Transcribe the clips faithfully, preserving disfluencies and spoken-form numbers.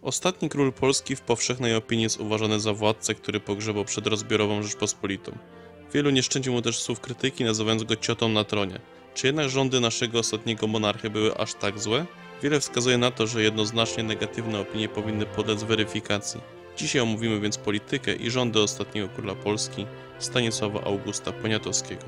Ostatni król Polski w powszechnej opinii jest uważany za władcę, który pogrzebał przedrozbiorową Rzeczpospolitą. Wielu nie szczędzi mu też słów krytyki, nazywając go ciotą na tronie. Czy jednak rządy naszego ostatniego monarchy były aż tak złe? Wiele wskazuje na to, że jednoznacznie negatywne opinie powinny podlec weryfikacji. Dzisiaj omówimy więc politykę i rządy ostatniego króla Polski, Stanisława Augusta Poniatowskiego.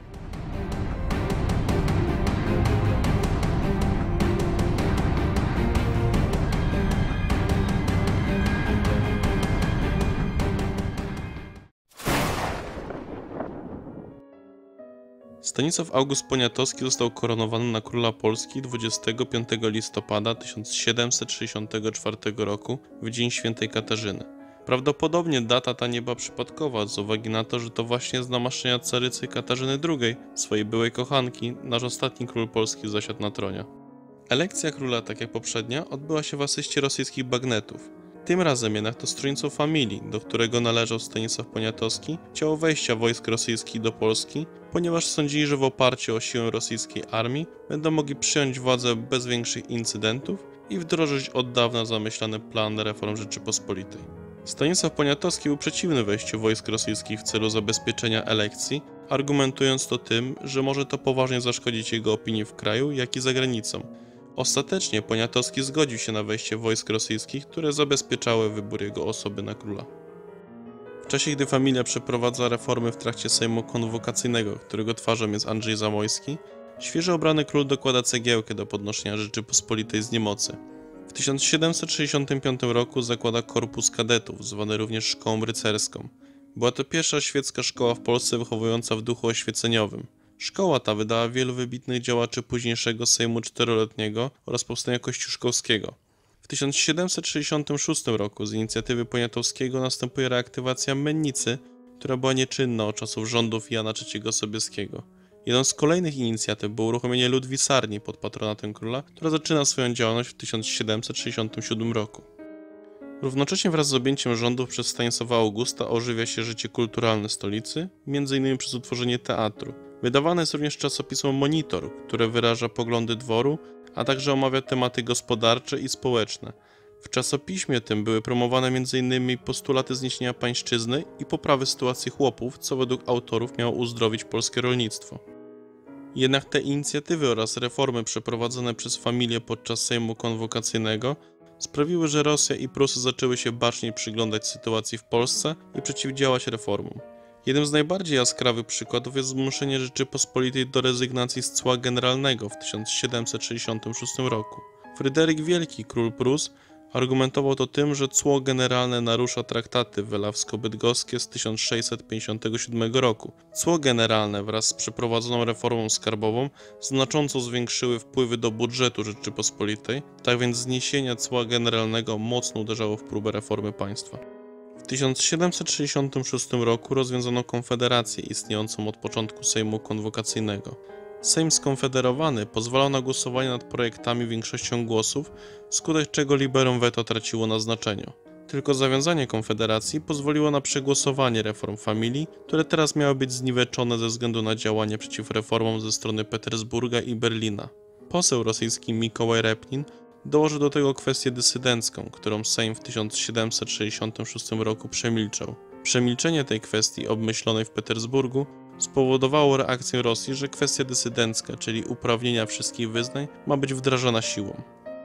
Stanisław August Poniatowski został koronowany na króla Polski dwudziestego piątego listopada tysiąc siedemset sześćdziesiątego czwartego roku w dzień świętej Katarzyny. Prawdopodobnie data ta nie była przypadkowa z uwagi na to, że to właśnie z namaszczenia carycy Katarzyny drugiej, swojej byłej kochanki, nasz ostatni król Polski zasiadł na tronie. Elekcja króla, tak jak poprzednia, odbyła się w asyście rosyjskich bagnetów. Tym razem jednak to stronnictwo Familii, do którego należał Stanisław Poniatowski, chciało wejścia wojsk rosyjskich do Polski, ponieważ sądzili, że w oparciu o siłę rosyjskiej armii będą mogli przyjąć władzę bez większych incydentów i wdrożyć od dawna zamyślany plan reform Rzeczypospolitej. Stanisław Poniatowski był przeciwny wejściu wojsk rosyjskich w celu zabezpieczenia elekcji, argumentując to tym, że może to poważnie zaszkodzić jego opinii w kraju, jak i za granicą. Ostatecznie Poniatowski zgodził się na wejście wojsk rosyjskich, które zabezpieczały wybór jego osoby na króla. W czasie, gdy familia przeprowadza reformy w trakcie Sejmu Konwokacyjnego, którego twarzą jest Andrzej Zamoyski, świeżo obrany król dokłada cegiełkę do podnoszenia Rzeczypospolitej z niemocy. W tysiąc siedemset sześćdziesiątym piątym roku zakłada Korpus Kadetów, zwany również Szkołą Rycerską. Była to pierwsza świecka szkoła w Polsce wychowująca w duchu oświeceniowym. Szkoła ta wydała wielu wybitnych działaczy późniejszego Sejmu Czteroletniego oraz powstania kościuszkowskiego. W tysiąc siedemset sześćdziesiątym szóstym roku z inicjatywy Poniatowskiego następuje reaktywacja mennicy, która była nieczynna od czasów rządów Jana trzeciego Sobieskiego. Jedną z kolejnych inicjatyw było uruchomienie Ludwisarni pod patronatem króla, która zaczyna swoją działalność w tysiąc siedemset sześćdziesiątym siódmym roku. Równocześnie wraz z objęciem rządów przez Stanisława Augusta ożywia się życie kulturalne stolicy, między innymi przez utworzenie teatru. Wydawane jest również czasopismo Monitor, które wyraża poglądy dworu, a także omawia tematy gospodarcze i społeczne. W czasopiśmie tym były promowane między innymi postulaty zniesienia pańszczyzny i poprawy sytuacji chłopów, co według autorów miało uzdrowić polskie rolnictwo. Jednak te inicjatywy oraz reformy przeprowadzone przez familię podczas Sejmu Konwokacyjnego sprawiły, że Rosja i Prusy zaczęły się baczniej przyglądać sytuacji w Polsce i przeciwdziałać reformom. Jednym z najbardziej jaskrawych przykładów jest zmuszenie Rzeczypospolitej do rezygnacji z cła generalnego w tysiąc siedemset sześćdziesiątym szóstym roku. Fryderyk Wielki, król Prus, argumentował to tym, że cło generalne narusza traktaty welawsko-bydgoskie z tysiąc sześćset pięćdziesiątego siódmego roku. Cło generalne wraz z przeprowadzoną reformą skarbową znacząco zwiększyły wpływy do budżetu Rzeczypospolitej, tak więc zniesienie cła generalnego mocno uderzało w próbę reformy państwa. W tysiąc siedemset sześćdziesiątym szóstym roku rozwiązano konfederację istniejącą od początku Sejmu Konwokacyjnego. Sejm skonfederowany pozwalał na głosowanie nad projektami większością głosów, wskutek czego liberum veto traciło na znaczeniu. Tylko zawiązanie konfederacji pozwoliło na przegłosowanie reform familii, które teraz miały być zniweczone ze względu na działanie przeciw reformom ze strony Petersburga i Berlina. Poseł rosyjski Mikołaj Repnin dołożył do tego kwestię dysydencką, którą Sejm w tysiąc siedemset sześćdziesiątym szóstym roku przemilczał. Przemilczenie tej kwestii obmyślonej w Petersburgu spowodowało reakcję Rosji, że kwestia dysydencka, czyli uprawnienia wszystkich wyznań, ma być wdrażana siłą.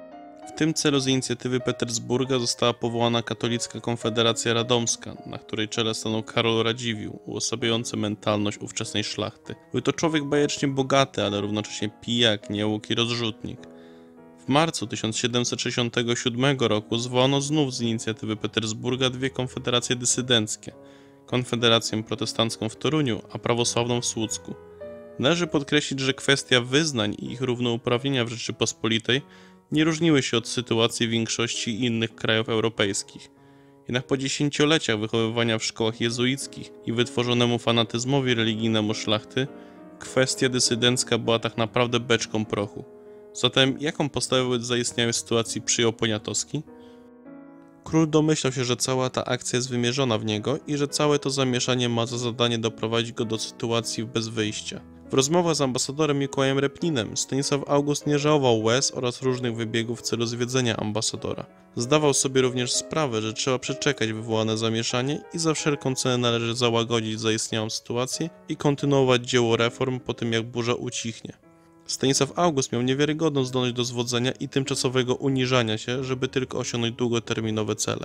W tym celu z inicjatywy Petersburga została powołana Katolicka Konfederacja Radomska, na której czele stanął Karol Radziwiłł, uosabiający mentalność ówczesnej szlachty. Był to człowiek bajecznie bogaty, ale równocześnie pijak, niełuk i rozrzutnik. W marcu tysiąc siedemset sześćdziesiątego siódmego roku zwołano znów z inicjatywy Petersburga dwie konfederacje dysydenckie. Konfederację protestancką w Toruniu, a prawosławną w Słucku. Należy podkreślić, że kwestia wyznań i ich równouprawnienia w Rzeczypospolitej nie różniły się od sytuacji większości innych krajów europejskich. Jednak po dziesięcioleciach wychowywania w szkołach jezuickich i wytworzonemu fanatyzmowi religijnemu szlachty, kwestia dysydencka była tak naprawdę beczką prochu. Zatem jaką postawę wobec zaistniałej sytuacji przyjął Poniatowski? Król domyślał się, że cała ta akcja jest wymierzona w niego i że całe to zamieszanie ma za zadanie doprowadzić go do sytuacji bez wyjścia. W rozmowach z ambasadorem Mikołajem Repninem Stanisław August nie żałował łez oraz różnych wybiegów w celu zwiedzenia ambasadora. Zdawał sobie również sprawę, że trzeba przeczekać wywołane zamieszanie i za wszelką cenę należy załagodzić zaistniałą sytuację i kontynuować dzieło reform po tym, jak burza ucichnie. Stanisław August miał niewiarygodną zdolność do zwodzenia i tymczasowego uniżania się, żeby tylko osiągnąć długoterminowe cele.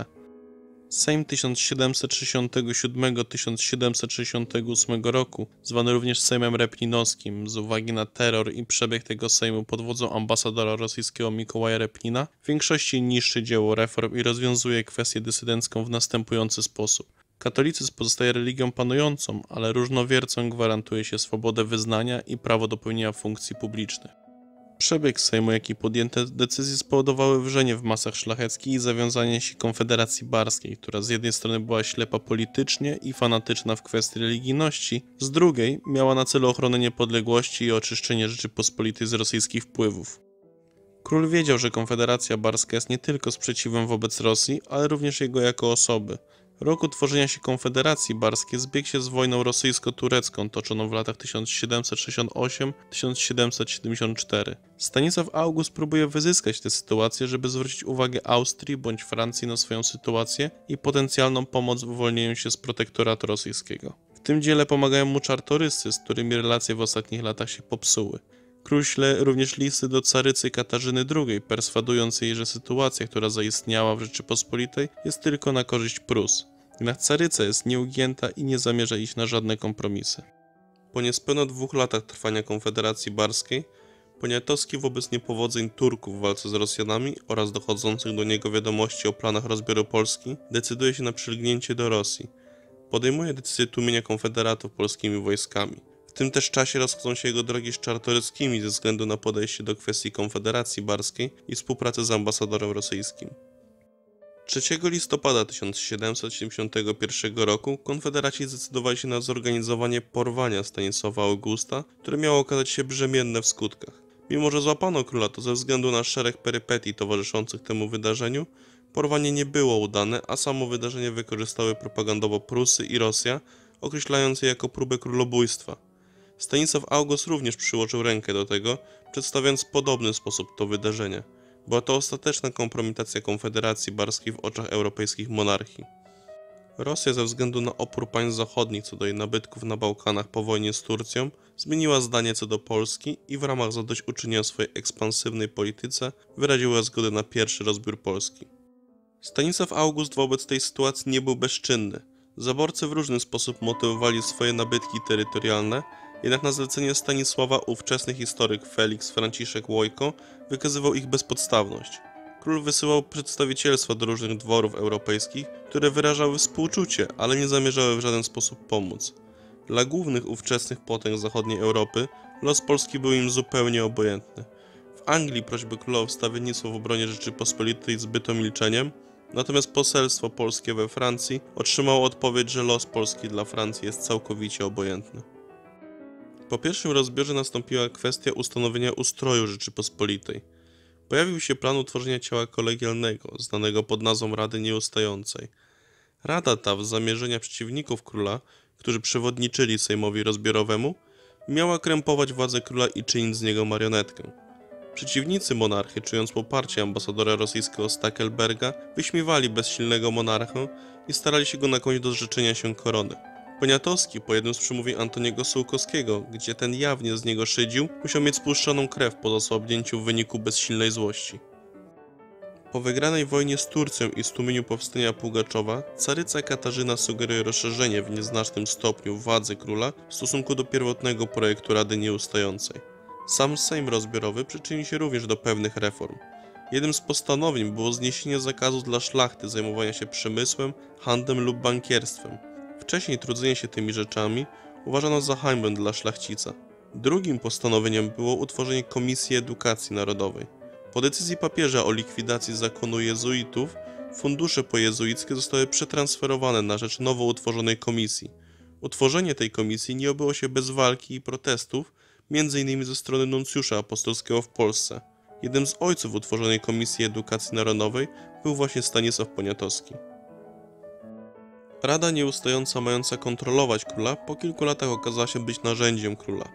Sejm tysiąc siedemset sześćdziesiątego siódmego do tysiąc siedemset sześćdziesiątego ósmego roku, zwany również Sejmem Repninowskim z uwagi na terror i przebieg tego Sejmu pod wodzą ambasadora rosyjskiego Mikołaja Repnina, w większości niszczy dzieło reform i rozwiązuje kwestię dysydencką w następujący sposób. Katolicyzm pozostaje religią panującą, ale różnowiercom gwarantuje się swobodę wyznania i prawo do pełnienia funkcji publicznych. Przebieg Sejmu, jak i podjęte decyzje spowodowały wrzenie w masach szlacheckich i zawiązanie się Konfederacji Barskiej, która z jednej strony była ślepa politycznie i fanatyczna w kwestii religijności, z drugiej miała na celu ochronę niepodległości i oczyszczenie Rzeczypospolitej z rosyjskich wpływów. Król wiedział, że Konfederacja Barska jest nie tylko sprzeciwem wobec Rosji, ale również jego jako osoby. Rok utworzenia się Konfederacji Barskiej zbiegł się z wojną rosyjsko-turecką toczoną w latach tysiąc siedemset sześćdziesiąt osiem do tysiąc siedemset siedemdziesiąt cztery. Stanisław August próbuje wyzyskać tę sytuację, żeby zwrócić uwagę Austrii bądź Francji na swoją sytuację i potencjalną pomoc w uwolnieniu się z protektoratu rosyjskiego. W tym dziele pomagają mu czartoryscy, z którymi relacje w ostatnich latach się popsuły. Król śle również listy do carycy Katarzyny drugiej, perswadując jej, że sytuacja, która zaistniała w Rzeczypospolitej, jest tylko na korzyść Prus. Jednak caryca jest nieugięta i nie zamierza iść na żadne kompromisy. Po niespełna dwóch latach trwania Konfederacji Barskiej, Poniatowski wobec niepowodzeń Turków w walce z Rosjanami oraz dochodzących do niego wiadomości o planach rozbioru Polski, decyduje się na przylgnięcie do Rosji. Podejmuje decyzję tłumienia konfederatów polskimi wojskami. W tym też czasie rozchodzą się jego drogi z czartoryskimi ze względu na podejście do kwestii Konfederacji Barskiej i współpracy z ambasadorem rosyjskim. trzeciego listopada tysiąc siedemset siedemdziesiątego pierwszego roku konfederaci zdecydowali się na zorganizowanie porwania Stanisława Augusta, które miało okazać się brzemienne w skutkach. Mimo że złapano króla, to ze względu na szereg perypetii towarzyszących temu wydarzeniu, porwanie nie było udane, a samo wydarzenie wykorzystały propagandowo Prusy i Rosja, określając je jako próbę królobójstwa. Stanisław August również przyłożył rękę do tego, przedstawiając w podobny sposób to wydarzenie. Była to ostateczna kompromitacja Konfederacji Barskiej w oczach europejskich monarchii. Rosja ze względu na opór państw zachodnich co do jej nabytków na Bałkanach po wojnie z Turcją zmieniła zdanie co do Polski i w ramach zadośćuczynienia swojej ekspansywnej polityce wyraziła zgodę na pierwszy rozbiór Polski. Stanisław August wobec tej sytuacji nie był bezczynny. Zaborcy w różny sposób motywowali swoje nabytki terytorialne, jednak na zlecenie Stanisława ówczesny historyk Felix Franciszek Łojko wykazywał ich bezpodstawność. Król wysyłał przedstawicielstwa do różnych dworów europejskich, które wyrażały współczucie, ale nie zamierzały w żaden sposób pomóc. Dla głównych ówczesnych potęg zachodniej Europy los Polski był im zupełnie obojętny. W Anglii prośby króla o wstawiennictwo w obronie Rzeczypospolitej zbyto milczeniem, natomiast poselstwo polskie we Francji otrzymało odpowiedź, że los Polski dla Francji jest całkowicie obojętny. Po pierwszym rozbiorze nastąpiła kwestia ustanowienia ustroju Rzeczypospolitej. Pojawił się plan utworzenia ciała kolegialnego, znanego pod nazwą Rady Nieustającej. Rada ta, w zamierzenia przeciwników króla, którzy przewodniczyli sejmowi rozbiorowemu, miała krępować władzę króla i czynić z niego marionetkę. Przeciwnicy monarchy, czując poparcie ambasadora rosyjskiego Stackelberga, wyśmiewali bezsilnego monarchę i starali się go nakłonić do zrzeczenia się korony. Poniatowski po jednym z przemówień Antoniego Sułkowskiego, gdzie ten jawnie z niego szydził, musiał mieć spuszczoną krew po zasłabnięciu w wyniku bezsilnej złości. Po wygranej wojnie z Turcją i stłumieniu powstania Pułgaczowa, caryca Katarzyna sugeruje rozszerzenie w nieznacznym stopniu władzy króla w stosunku do pierwotnego projektu Rady Nieustającej. Sam Sejm rozbiorowy przyczynił się również do pewnych reform. Jednym z postanowień było zniesienie zakazu dla szlachty zajmowania się przemysłem, handlem lub bankierstwem. Wcześniej trudzenie się tymi rzeczami uważano za hańbę dla szlachcica. Drugim postanowieniem było utworzenie Komisji Edukacji Narodowej. Po decyzji papieża o likwidacji zakonu jezuitów, fundusze pojezuickie zostały przetransferowane na rzecz nowo utworzonej komisji. Utworzenie tej komisji nie obyło się bez walki i protestów, między innymi ze strony nuncjusza apostolskiego w Polsce. Jednym z ojców utworzonej Komisji Edukacji Narodowej był właśnie Stanisław Poniatowski. Rada Nieustająca, mająca kontrolować króla, po kilku latach okazała się być narzędziem króla.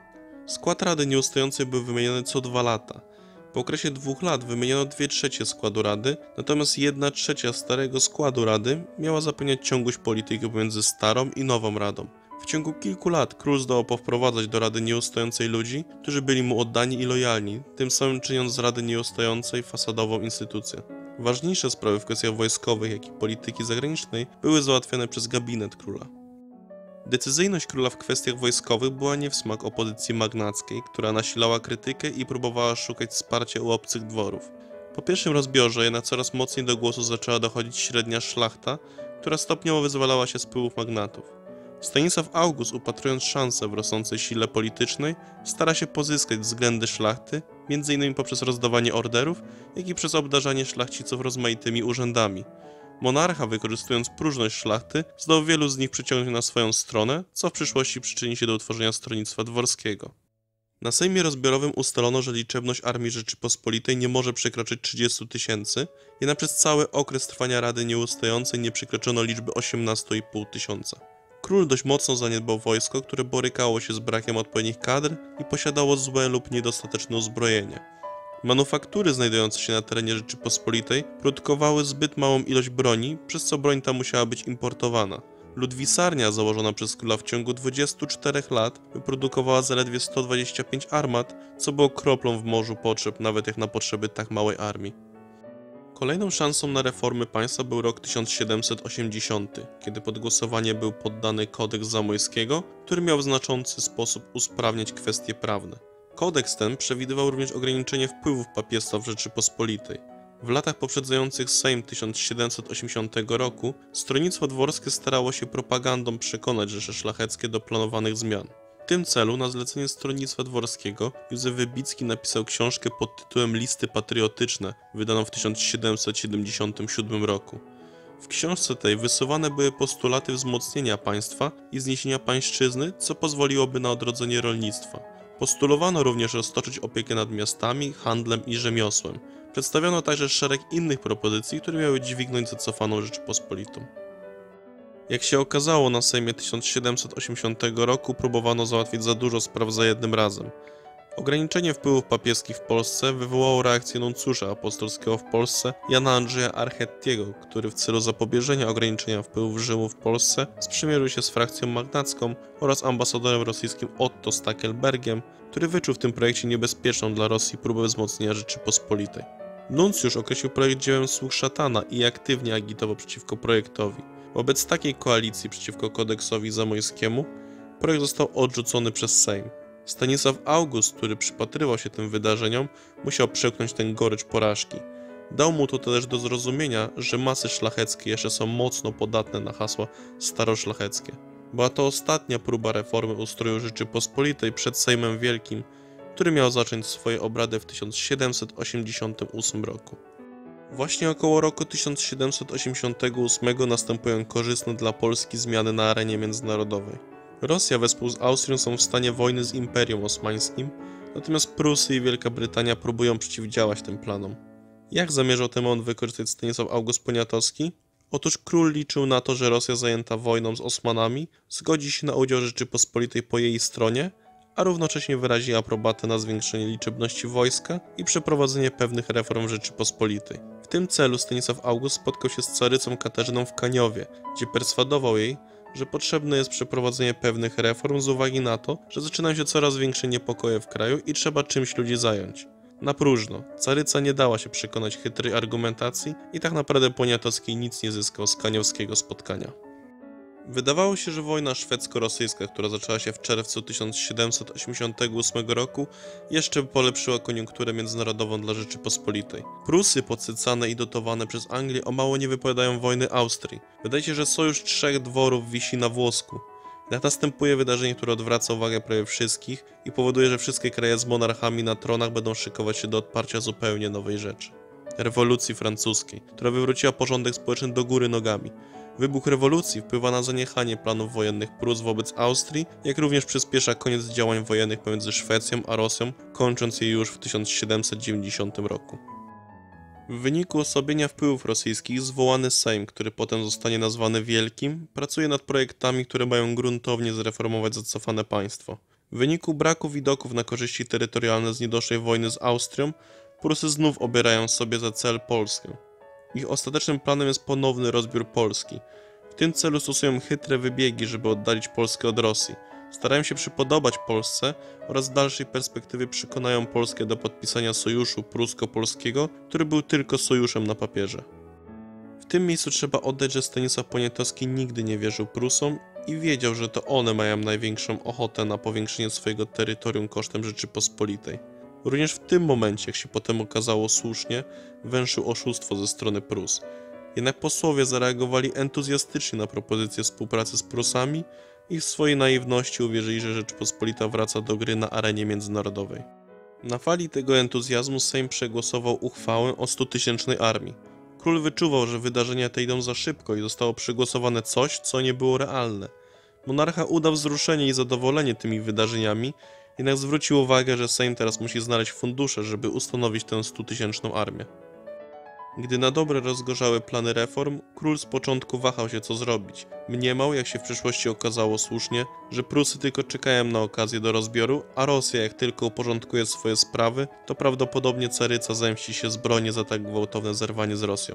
Skład Rady Nieustającej był wymieniany co dwa lata. Po okresie dwóch lat wymieniono dwie trzecie składu Rady, natomiast jedna trzecia starego składu Rady miała zapewniać ciągłość polityki pomiędzy starą i nową Radą. W ciągu kilku lat król zdołał powprowadzać do Rady Nieustającej ludzi, którzy byli mu oddani i lojalni, tym samym czyniąc z Rady Nieustającej fasadową instytucję. Ważniejsze sprawy w kwestiach wojskowych, jak i polityki zagranicznej były załatwiane przez gabinet króla. Decyzyjność króla w kwestiach wojskowych była nie w smak opozycji magnackiej, która nasilała krytykę i próbowała szukać wsparcia u obcych dworów. Po pierwszym rozbiorze jednak coraz mocniej do głosu zaczęła dochodzić średnia szlachta, która stopniowo wyzwalała się z wpływów magnatów. Stanisław August, upatrując szansę w rosnącej sile politycznej, stara się pozyskać względy szlachty, między innymi poprzez rozdawanie orderów, jak i przez obdarzanie szlachciców rozmaitymi urzędami. Monarcha, wykorzystując próżność szlachty, zdołał wielu z nich przyciągnąć na swoją stronę, co w przyszłości przyczyni się do utworzenia stronnictwa dworskiego. Na sejmie rozbiorowym ustalono, że liczebność armii Rzeczypospolitej nie może przekroczyć trzydziestu tysięcy, jednak przez cały okres trwania Rady Nieustającej nie przekroczono liczby osiemnastu i pół tysiąca. Król dość mocno zaniedbał wojsko, które borykało się z brakiem odpowiednich kadr i posiadało złe lub niedostateczne uzbrojenie. Manufaktury znajdujące się na terenie Rzeczypospolitej produkowały zbyt małą ilość broni, przez co broń ta musiała być importowana. Ludwisarnia założona przez króla w ciągu dwudziestu czterech lat wyprodukowała zaledwie sto dwadzieścia pięć armat, co było kroplą w morzu potrzeb, nawet jak na potrzeby tak małej armii. Kolejną szansą na reformy państwa był rok tysiąc siedemset osiemdziesiąty, kiedy pod głosowanie był poddany kodeks Zamoyskiego, który miał w znaczący sposób usprawniać kwestie prawne. Kodeks ten przewidywał również ograniczenie wpływów papiestwa w Rzeczypospolitej. W latach poprzedzających Sejm tysiąc siedemset osiemdziesiątego roku stronnictwo dworskie starało się propagandą przekonać rzesze szlacheckie do planowanych zmian. W tym celu na zlecenie stronnictwa dworskiego Józef Wybicki napisał książkę pod tytułem Listy patriotyczne, wydaną w tysiąc siedemset siedemdziesiątym siódmym roku. W książce tej wysuwane były postulaty wzmocnienia państwa i zniesienia pańszczyzny, co pozwoliłoby na odrodzenie rolnictwa. Postulowano również roztoczyć opiekę nad miastami, handlem i rzemiosłem. Przedstawiono także szereg innych propozycji, które miały dźwignąć zacofaną Rzeczypospolitą. Jak się okazało, na Sejmie tysiąc siedemset osiemdziesiątego roku próbowano załatwić za dużo spraw za jednym razem. Ograniczenie wpływów papieskich w Polsce wywołało reakcję nuncjusza apostolskiego w Polsce Jana Andrzeja Archettiego, który w celu zapobieżenia ograniczenia wpływów Rzymu w Polsce sprzymierzył się z frakcją magnacką oraz ambasadorem rosyjskim Otto Stackelbergiem, który wyczuł w tym projekcie niebezpieczną dla Rosji próbę wzmocnienia Rzeczypospolitej. Nuncjusz określił projekt dziełem sług szatana i aktywnie agitował przeciwko projektowi. Wobec takiej koalicji przeciwko kodeksowi zamojskiemu projekt został odrzucony przez Sejm. Stanisław August, który przypatrywał się tym wydarzeniom, musiał przełknąć tę gorycz porażki. Dał mu to też do zrozumienia, że masy szlacheckie jeszcze są mocno podatne na hasła staroszlacheckie. Była to ostatnia próba reformy ustroju Rzeczypospolitej przed Sejmem Wielkim, który miał zacząć swoje obrady w tysiąc siedemset osiemdziesiątym ósmym roku. Właśnie około roku tysiąc siedemset osiemdziesiątego ósmego następują korzystne dla Polski zmiany na arenie międzynarodowej. Rosja wespół z Austrią są w stanie wojny z Imperium Osmańskim, natomiast Prusy i Wielka Brytania próbują przeciwdziałać tym planom. Jak zamierzał ten moment wykorzystać Stanisław August Poniatowski? Otóż król liczył na to, że Rosja zajęta wojną z Osmanami zgodzi się na udział Rzeczypospolitej po jej stronie, a równocześnie wyrazi aprobatę na zwiększenie liczebności wojska i przeprowadzenie pewnych reform Rzeczypospolitej. W tym celu Stanisław August spotkał się z carycą Katarzyną w Kaniowie, gdzie perswadował jej, że potrzebne jest przeprowadzenie pewnych reform z uwagi na to, że zaczynają się coraz większe niepokoje w kraju i trzeba czymś ludzi zająć. Na próżno. Caryca nie dała się przekonać chytrej argumentacji i tak naprawdę Poniatowski nic nie zyskał z kaniowskiego spotkania. Wydawało się, że wojna szwedzko-rosyjska, która zaczęła się w czerwcu tysiąc siedemset osiemdziesiątego ósmego roku, jeszcze polepszyła koniunkturę międzynarodową dla Rzeczypospolitej. Prusy, podsycane i dotowane przez Anglię, o mało nie wypowiadają wojny Austrii. Wydaje się, że sojusz trzech dworów wisi na włosku. Jak następuje wydarzenie, które odwraca uwagę prawie wszystkich i powoduje, że wszystkie kraje z monarchami na tronach będą szykować się do odparcia zupełnie nowej rzeczy. Rewolucji francuskiej, która wywróciła porządek społeczny do góry nogami. Wybuch rewolucji wpływa na zaniechanie planów wojennych Prus wobec Austrii, jak również przyspiesza koniec działań wojennych pomiędzy Szwecją a Rosją, kończąc je już w tysiąc siedemset dziewięćdziesiątym roku. W wyniku osłabienia wpływów rosyjskich zwołany Sejm, który potem zostanie nazwany Wielkim, pracuje nad projektami, które mają gruntownie zreformować zacofane państwo. W wyniku braku widoków na korzyści terytorialne z niedoszłej wojny z Austrią, Prusy znów obierają sobie za cel Polskę. Ich ostatecznym planem jest ponowny rozbiór Polski. W tym celu stosują chytre wybiegi, żeby oddalić Polskę od Rosji. Starają się przypodobać Polsce oraz w dalszej perspektywie przekonają Polskę do podpisania sojuszu prusko-polskiego, który był tylko sojuszem na papierze. W tym miejscu trzeba oddać, że Stanisław Poniatowski nigdy nie wierzył Prusom i wiedział, że to one mają największą ochotę na powiększenie swojego terytorium kosztem Rzeczypospolitej. Również w tym momencie, jak się potem okazało słusznie, węszył oszustwo ze strony Prus. Jednak posłowie zareagowali entuzjastycznie na propozycję współpracy z Prusami i w swojej naiwności uwierzyli, że Rzeczpospolita wraca do gry na arenie międzynarodowej. Na fali tego entuzjazmu Sejm przegłosował uchwałę o stutysięcznej armii. Król wyczuwał, że wydarzenia te idą za szybko i zostało przegłosowane coś, co nie było realne. Monarcha udał wzruszenie i zadowolenie tymi wydarzeniami, jednak zwrócił uwagę, że Sejm teraz musi znaleźć fundusze, żeby ustanowić tę stutysięczną armię. Gdy na dobre rozgorzały plany reform, król z początku wahał się, co zrobić. Mniemał, jak się w przyszłości okazało słusznie, że Prusy tylko czekają na okazję do rozbioru, a Rosja, jak tylko uporządkuje swoje sprawy, to prawdopodobnie caryca zemści się zbrojnie za tak gwałtowne zerwanie z Rosją.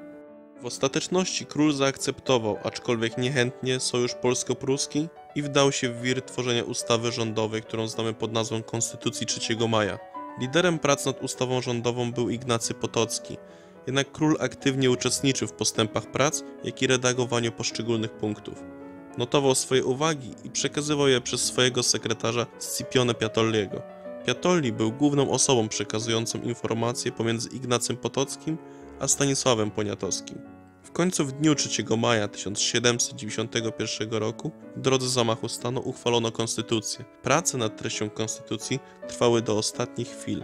W ostateczności król zaakceptował, aczkolwiek niechętnie, sojusz polsko-pruski i wdał się w wir tworzenia ustawy rządowej, którą znamy pod nazwą Konstytucji trzeciego maja. Liderem prac nad ustawą rządową był Ignacy Potocki, jednak król aktywnie uczestniczył w postępach prac, jak i redagowaniu poszczególnych punktów. Notował swoje uwagi i przekazywał je przez swojego sekretarza Scipione Piatolliego. Piatolli był główną osobą przekazującą informacje pomiędzy Ignacym Potockim a Stanisławem Poniatowskim. W końcu w dniu trzeciego maja tysiąc siedemset dziewięćdziesiątego pierwszego roku w drodze zamachu stanu uchwalono konstytucję. Prace nad treścią konstytucji trwały do ostatnich chwil.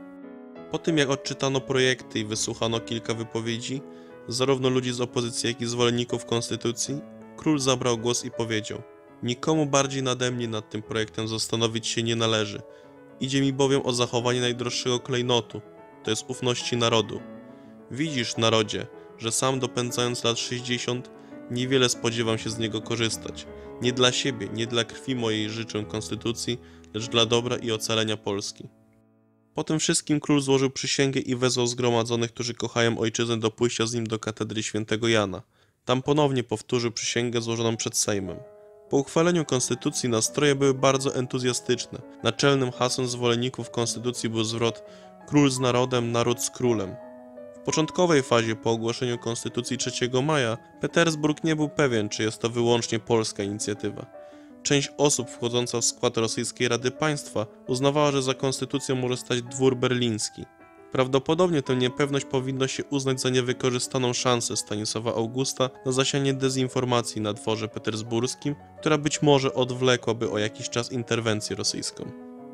Po tym jak odczytano projekty i wysłuchano kilka wypowiedzi, zarówno ludzi z opozycji, jak i zwolenników konstytucji, król zabrał głos i powiedział: nikomu bardziej nade mnie nad tym projektem zastanowić się nie należy. Idzie mi bowiem o zachowanie najdroższego klejnotu, to jest ufności narodu. Widzisz, narodzie, że sam dopędzając lat sześćdziesiąt, niewiele spodziewam się z niego korzystać. Nie dla siebie, nie dla krwi mojej życzę konstytucji, lecz dla dobra i ocalenia Polski. Po tym wszystkim król złożył przysięgę i wezwał zgromadzonych, którzy kochają ojczyznę, do pójścia z nim do katedry świętego Jana. Tam ponownie powtórzył przysięgę złożoną przed Sejmem. Po uchwaleniu konstytucji nastroje były bardzo entuzjastyczne. Naczelnym hasłem zwolenników konstytucji był zwrot „Król z narodem, naród z królem”. W początkowej fazie po ogłoszeniu konstytucji trzeciego maja Petersburg nie był pewien, czy jest to wyłącznie polska inicjatywa. Część osób wchodząca w skład Rosyjskiej Rady Państwa uznawała, że za konstytucją może stać dwór berliński. Prawdopodobnie tę niepewność powinno się uznać za niewykorzystaną szansę Stanisława Augusta na zasianie dezinformacji na dworze petersburskim, która być może odwlekłaby o jakiś czas interwencję rosyjską.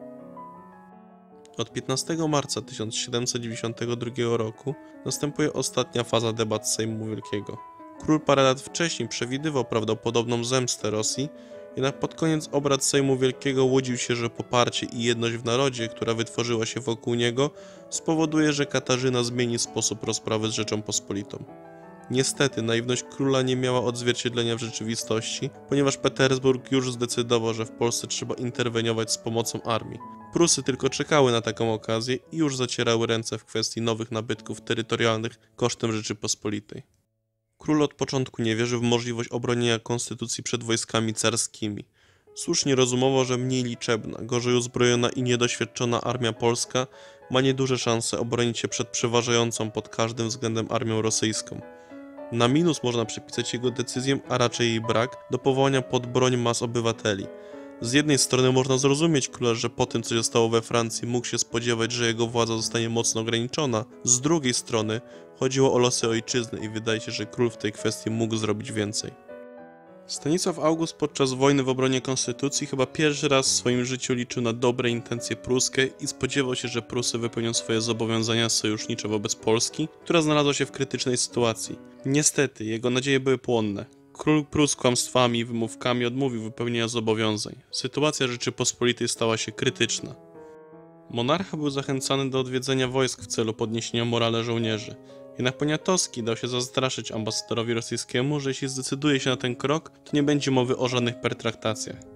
Od piętnastego marca tysiąc siedemset dziewięćdziesiątego drugiego roku następuje ostatnia faza debat Sejmu Wielkiego. Król parę lat wcześniej przewidywał prawdopodobną zemstę Rosji, jednak pod koniec obrad Sejmu Wielkiego łudził się, że poparcie i jedność w narodzie, która wytworzyła się wokół niego, spowoduje, że Katarzyna zmieni sposób rozprawy z Rzecząpospolitą. Niestety, naiwność króla nie miała odzwierciedlenia w rzeczywistości, ponieważ Petersburg już zdecydował, że w Polsce trzeba interweniować z pomocą armii. Prusy tylko czekały na taką okazję i już zacierały ręce w kwestii nowych nabytków terytorialnych kosztem Rzeczypospolitej. Król od początku nie wierzył w możliwość obronienia konstytucji przed wojskami carskimi. Słusznie rozumował, że mniej liczebna, gorzej uzbrojona i niedoświadczona armia polska ma nieduże szanse obronić się przed przeważającą pod każdym względem armią rosyjską. Na minus można przypisać jego decyzję, a raczej jej brak, do powołania pod broń mas obywateli. Z jednej strony można zrozumieć króla, że po tym, co się stało we Francji, mógł się spodziewać, że jego władza zostanie mocno ograniczona. Z drugiej strony chodziło o losy ojczyzny i wydaje się, że król w tej kwestii mógł zrobić więcej. Stanisław August podczas wojny w obronie konstytucji chyba pierwszy raz w swoim życiu liczył na dobre intencje pruskie i spodziewał się, że Prusy wypełnią swoje zobowiązania sojusznicze wobec Polski, która znalazła się w krytycznej sytuacji. Niestety, jego nadzieje były płonne. Król Prus kłamstwami i wymówkami odmówił wypełnienia zobowiązań. Sytuacja Rzeczypospolitej stała się krytyczna. Monarcha był zachęcany do odwiedzenia wojsk w celu podniesienia morale żołnierzy. Jednak Poniatowski dał się zastraszyć ambasadorowi rosyjskiemu, że jeśli zdecyduje się na ten krok, to nie będzie mowy o żadnych pertraktacjach.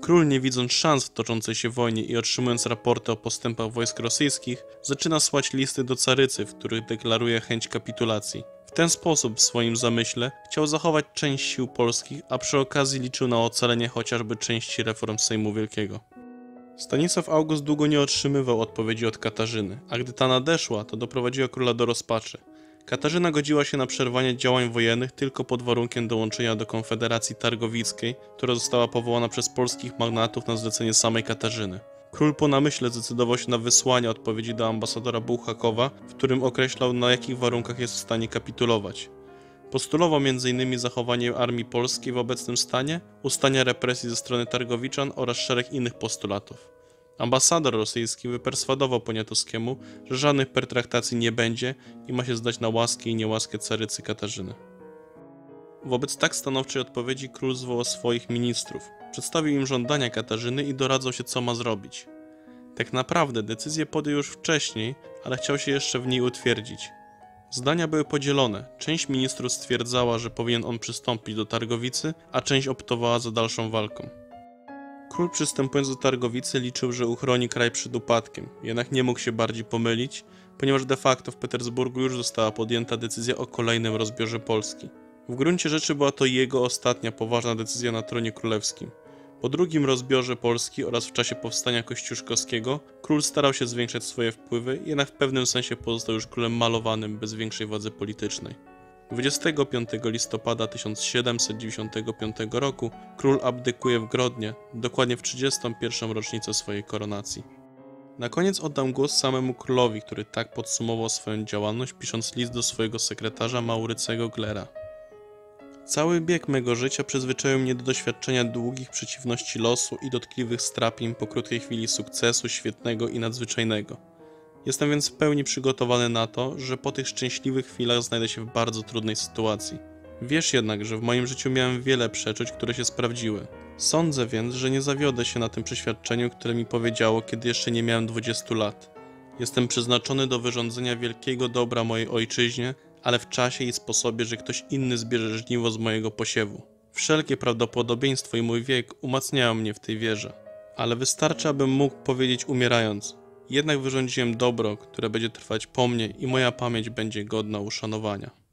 Król, nie widząc szans w toczącej się wojnie i otrzymując raporty o postępach wojsk rosyjskich, zaczyna słać listy do carycy, w których deklaruje chęć kapitulacji. W ten sposób w swoim zamyśle chciał zachować część sił polskich, a przy okazji liczył na ocalenie chociażby części reform Sejmu Wielkiego. Stanisław August długo nie otrzymywał odpowiedzi od Katarzyny, a gdy ta nadeszła, to doprowadziła króla do rozpaczy. Katarzyna godziła się na przerwanie działań wojennych tylko pod warunkiem dołączenia do Konfederacji Targowickiej, która została powołana przez polskich magnatów na zlecenie samej Katarzyny. Król po namyśle zdecydował się na wysłanie odpowiedzi do ambasadora Bułhakowa, w którym określał, na jakich warunkach jest w stanie kapitulować. Postulował między innymi zachowanie armii polskiej w obecnym stanie, ustania represji ze strony Targowiczan oraz szereg innych postulatów. Ambasador rosyjski wyperswadował Poniatowskiemu, że żadnych pertraktacji nie będzie i ma się zdać na łaskę i niełaskę carycy Katarzyny. Wobec tak stanowczej odpowiedzi król zwołał swoich ministrów, przedstawił im żądania Katarzyny i doradzał się, co ma zrobić. Tak naprawdę decyzję podjął już wcześniej, ale chciał się jeszcze w niej utwierdzić. Zdania były podzielone. Część ministrów stwierdzała, że powinien on przystąpić do Targowicy, a część optowała za dalszą walką. Król, przystępując do Targowicy, liczył, że uchroni kraj przed upadkiem, jednak nie mógł się bardziej pomylić, ponieważ de facto w Petersburgu już została podjęta decyzja o kolejnym rozbiorze Polski. W gruncie rzeczy była to jego ostatnia poważna decyzja na tronie królewskim. Po drugim rozbiorze Polski oraz w czasie powstania kościuszkowskiego król starał się zwiększać swoje wpływy, jednak w pewnym sensie pozostał już królem malowanym, bez większej władzy politycznej. dwudziestego piątego listopada tysiąc siedemset dziewięćdziesiątego piątego roku król abdykuje w Grodnie, dokładnie w trzydziestą pierwszą rocznicę swojej koronacji. Na koniec oddam głos samemu królowi, który tak podsumował swoją działalność, pisząc list do swojego sekretarza Maurycego Glera. Cały bieg mego życia przyzwyczaił mnie do doświadczenia długich przeciwności losu i dotkliwych strapień po krótkiej chwili sukcesu świetnego i nadzwyczajnego. Jestem więc w pełni przygotowany na to, że po tych szczęśliwych chwilach znajdę się w bardzo trudnej sytuacji. Wiesz jednak, że w moim życiu miałem wiele przeczuć, które się sprawdziły. Sądzę więc, że nie zawiodę się na tym przeświadczeniu, które mi powiedziało, kiedy jeszcze nie miałem dwudziestu lat. Jestem przeznaczony do wyrządzenia wielkiego dobra mojej ojczyźnie, ale w czasie i sposobie, że ktoś inny zbierze żniwo z mojego posiewu. Wszelkie prawdopodobieństwo i mój wiek umacniają mnie w tej wierze. Ale wystarczy, abym mógł powiedzieć umierając: jednak wyrządziłem dobro, które będzie trwać po mnie i moja pamięć będzie godna uszanowania.